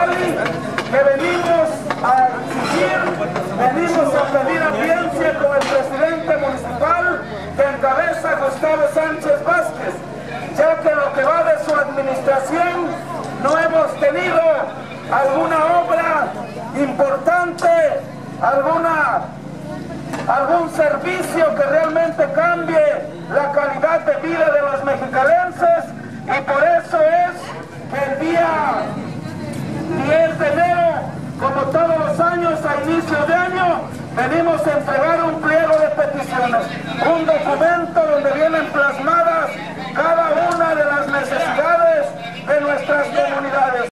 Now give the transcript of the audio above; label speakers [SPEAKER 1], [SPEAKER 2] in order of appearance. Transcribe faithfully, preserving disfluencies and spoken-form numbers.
[SPEAKER 1] Mexicali, que venimos a exigir, venimos a pedir audiencia con el presidente municipal que encabeza Gustavo Sánchez Vázquez, ya que lo que va de su administración no hemos tenido alguna obra importante, alguna, algún servicio que realmente cambie la calidad de vida de los mexicalenses, y por eso es que el día diez de enero, como todos los años a inicio de año, venimos a entregar un pliego de peticiones, un documento donde vienen plasmadas cada una de las necesidades de nuestras comunidades.